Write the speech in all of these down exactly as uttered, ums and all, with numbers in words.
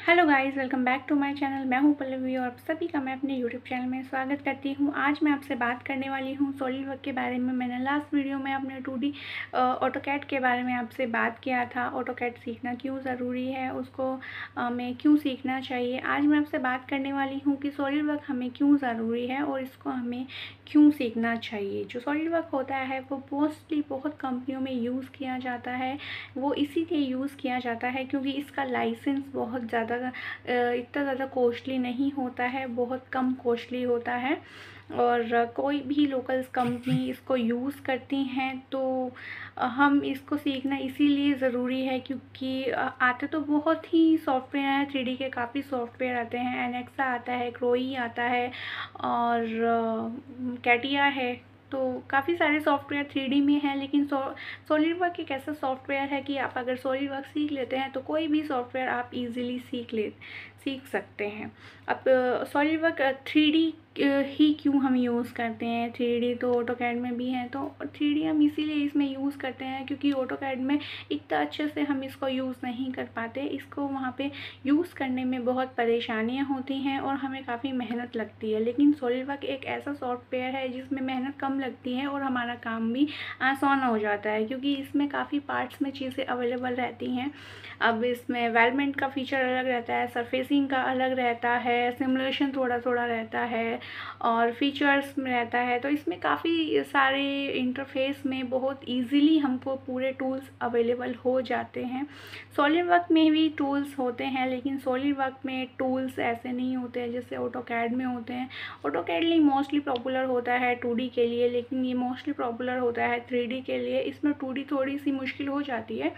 Hello guys, welcome back to my channel. मैं हूं पल्लवी और आप सभी का मैं अपने यूट्यूब चैनल में स्वागत करती हूं। आज मैं आपसे बात करने वाली हूं सॉलिडवर्क के बारे में। मैंने लास्ट वीडियो में अपने टू डी ऑटोकैड के बारे में आपसे बात किया था। ऑटोकैड सीखना क्यों ज़रूरी है, उसको हमें क्यों सीखना चाहिए। आज मैं आपसे बात करने वाली हूँ कि सॉलिडवर्क हमें क्यों ज़रूरी है और इसको हमें क्यों सीखना चाहिए। जो सॉलिडवर्क होता है वो मोस्टली बहुत कंपनियों में यूज़ किया जाता है। वो इसीलिए यूज़ किया जाता है क्योंकि इसका लाइसेंस बहुत ज़्यादा इतना ज़्यादा कॉस्टली नहीं होता है, बहुत कम कॉस्टली होता है और कोई भी लोकल कंपनी इसको यूज़ करती हैं। तो हम इसको सीखना इसीलिए ज़रूरी है क्योंकि आते तो बहुत ही सॉफ्टवेयर हैं, थ्री डी के काफ़ी सॉफ्टवेयर आते हैं। एनेक्सा आता है, क्रोई आता है और कैटिया है। तो काफ़ी सारे सॉफ्टवेयर थ्री डी में हैं, लेकिन सॉलिडवर्क एक ऐसा सॉफ्टवेयर है कि आप अगर सॉलिडवर्क सीख लेते हैं तो कोई भी सॉफ्टवेयर आप इजीली सीख ले सीख सकते हैं। अब सॉलिडवर्क थ्री डी ही क्यों हम यूज़ करते हैं, थ्री डी तो ऑटोकैड में भी है, तो थ्री डी हम इसीलिए इसमें यूज़ करते हैं क्योंकि ऑटोकैड में इतना अच्छे से हम इसको यूज़ नहीं कर पाते। इसको वहाँ पे यूज़ करने में बहुत परेशानियाँ होती हैं और हमें काफ़ी मेहनत लगती है। लेकिन सॉलिडवर्क एक ऐसा सॉफ्टवेयर है जिसमें मेहनत कम लगती है और हमारा काम भी आसान हो जाता है क्योंकि इसमें काफ़ी पार्ट्स में चीज़ें अवेलेबल रहती हैं। अब इसमें वेलमेंट का फीचर अलग रहता है, सरफेसिंग का अलग रहता है, सिमुलेशन थोड़ा थोड़ा रहता है और फीचर्स में रहता है। तो इसमें काफ़ी सारे इंटरफेस में बहुत इजीली हमको पूरे टूल्स अवेलेबल हो जाते हैं। सॉलिडवर्क में भी टूल्स होते हैं, लेकिन सॉलिडवर्क में टूल्स ऐसे नहीं होते हैं जैसे ऑटोकैड में होते हैं। ऑटोकैड मोस्टली पॉपुलर होता है टू डी के लिए, लेकिन ये मोस्टली पॉपुलर होता है थ्री डी के लिए। इसमें टू डी थोड़ी सी मुश्किल हो जाती है,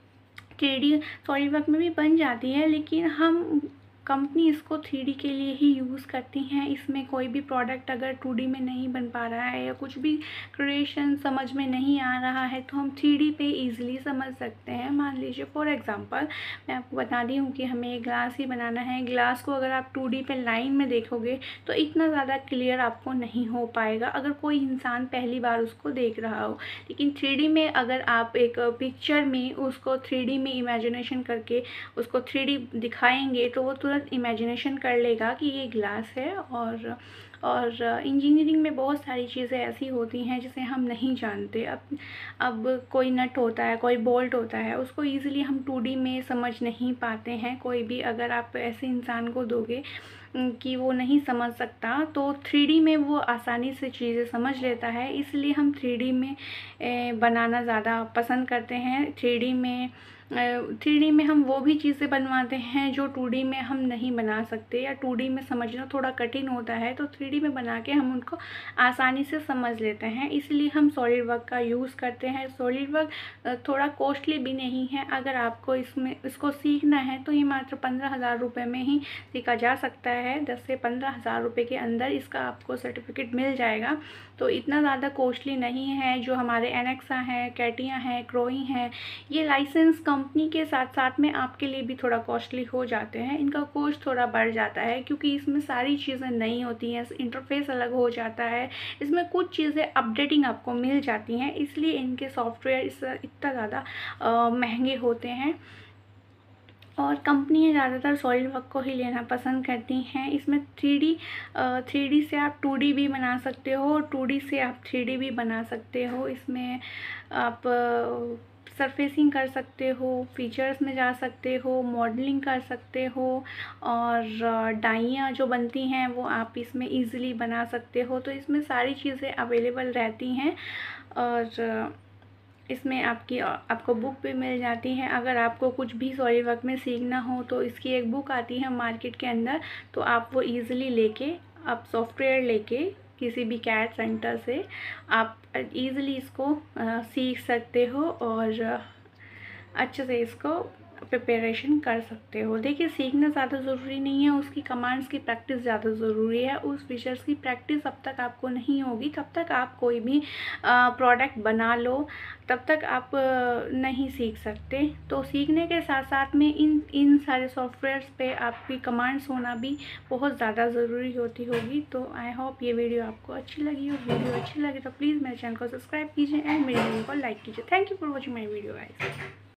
थ्री डी सॉलिडवर्क में भी बन जाती है, लेकिन हम कंपनी इसको थ्री डी के लिए ही यूज़ करती हैं। इसमें कोई भी प्रोडक्ट अगर टू डी में नहीं बन पा रहा है या कुछ भी क्रिएशन समझ में नहीं आ रहा है तो हम थ्री डी पे इजीली समझ सकते हैं। मान लीजिए फॉर एग्जांपल मैं आपको बता दी हूँ कि हमें एक ग्लास ही बनाना है। ग्लास को अगर आप टू डी पे लाइन में देखोगे तो इतना ज़्यादा क्लियर आपको नहीं हो पाएगा अगर कोई इंसान पहली बार उसको देख रहा हो। लेकिन थ्री डी में अगर आप एक पिक्चर में उसको थ्री डी में इमेजिनेशन करके उसको थ्री डी दिखाएंगे तो वो तुरंत इमेजिनेशन कर लेगा कि ये ग्लास है। और और इंजीनियरिंग में बहुत सारी चीज़ें ऐसी होती हैं जिसे हम नहीं जानते। अब अब कोई नट होता है, कोई बोल्ट होता है, उसको इजीली हम टू डी में समझ नहीं पाते हैं। कोई भी अगर आप ऐसे इंसान को दोगे कि वो नहीं समझ सकता तो थ्री डी में वो आसानी से चीज़ें समझ लेता है। इसलिए हम थ्री डी में बनाना ज़्यादा पसंद करते हैं। थ्री डी में थ्री डी में हम वो भी चीज़ें बनवाते हैं जो टू डी में हम नहीं बना सकते या टू डी में समझना थोड़ा कठिन होता है, तो थ्री डी में बना के हम उनको आसानी से समझ लेते हैं। इसलिए हम सॉलिडवर्क का यूज़ करते हैं। सॉलिडवर्क थोड़ा कॉस्टली भी नहीं है। अगर आपको इसमें इसको सीखना है तो ये मात्र पंद्रह हज़ार रुपये में ही सीखा जा सकता है। दस से पंद्रह हज़ार रुपये के अंदर इसका आपको सर्टिफिकेट मिल जाएगा। तो इतना ज़्यादा कॉस्टली नहीं है। जो हमारे एनेक्सा हैं, कैटिया हैं, क्रोई हैं, ये लाइसेंस कंपनी के साथ साथ में आपके लिए भी थोड़ा कॉस्टली हो जाते हैं। इनका कॉस्ट थोड़ा बढ़ जाता है क्योंकि इसमें सारी चीज़ें नहीं होती हैं, इंटरफेस अलग हो जाता है, इसमें कुछ चीज़ें अपडेटिंग आपको मिल जाती हैं, इसलिए इनके सॉफ्टवेयर इस इतना ज़्यादा महंगे होते हैं। और कंपनियाँ ज़्यादातर सॉलिडवर्क को ही लेना पसंद करती हैं। इसमें थ्री डी थ्री डी से आप टू डी भी बना सकते हो और टू डी से आप थ्री डी भी बना सकते हो। इसमें आप सरफेसिंग कर सकते हो, फीचर्स में जा सकते हो, मॉडलिंग कर सकते हो और डाइयाँ जो बनती हैं वो आप इसमें इजीली बना सकते हो। तो इसमें सारी चीज़ें अवेलेबल रहती हैं और इसमें आपकी आपको बुक भी मिल जाती है। अगर आपको कुछ भी सॉलिडवर्क में सीखना हो तो इसकी एक बुक आती है मार्केट के अंदर, तो आप वो इजीली लेके आप सॉफ्टवेयर लेके किसी भी कैड सेंटर से आप इजीली इसको सीख सकते हो और अच्छे से इसको प्रिपरेशन कर सकते हो। देखिए, सीखना ज़्यादा ज़रूरी नहीं है, उसकी कमांड्स की प्रैक्टिस ज़्यादा ज़रूरी है। उस फीचर्स की प्रैक्टिस अब तक आपको नहीं होगी तब तक आप कोई भी प्रोडक्ट बना लो, तब तक आप नहीं सीख सकते। तो सीखने के साथ साथ में इन इन सारे सॉफ्टवेयर्स पे आपकी कमांड्स होना भी बहुत ज़्यादा ज़रूरी होती होगी। तो आई होप ये वीडियो आपको अच्छी लगी हो। वीडियो अच्छी लगे तो प्लीज़ मेरे चैनल को सब्सक्राइब कीजिए एंड मेरे वीडियो को लाइक कीजिए। Thank you for watching my video guys.